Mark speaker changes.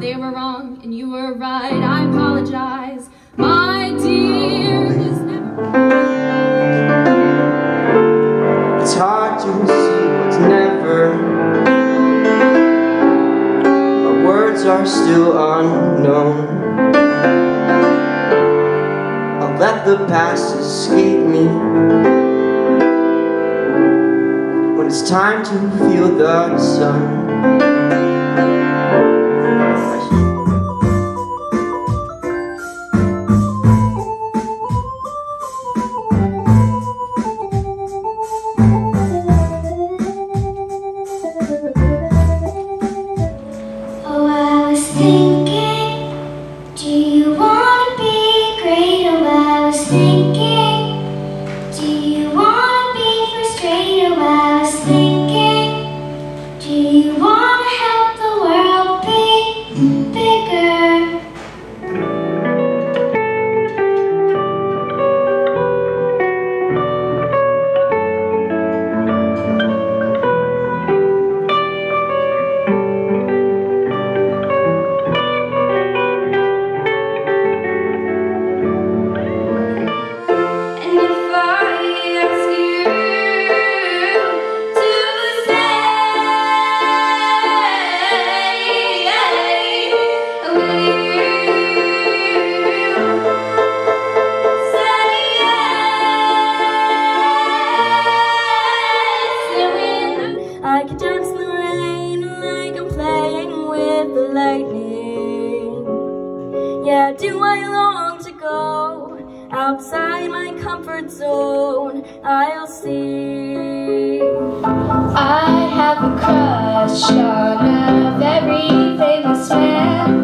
Speaker 1: they were wrong and you were right. I apologize, my dear. This never...
Speaker 2: It's hard to see what's never. My words are still unknown. I'll let the past escape me when it's time to feel the sun.
Speaker 3: Oh, I was thinking, do you want to be great? Oh, I was thinking, do you want to be frustrated? Oh, I was thinking, do you want to help the world be bigger?
Speaker 1: I could dance in the rain like I'm playing with the lightning. Yeah, do I long to go outside my comfort zone? I'll see.
Speaker 3: I have a crush on a very famous man.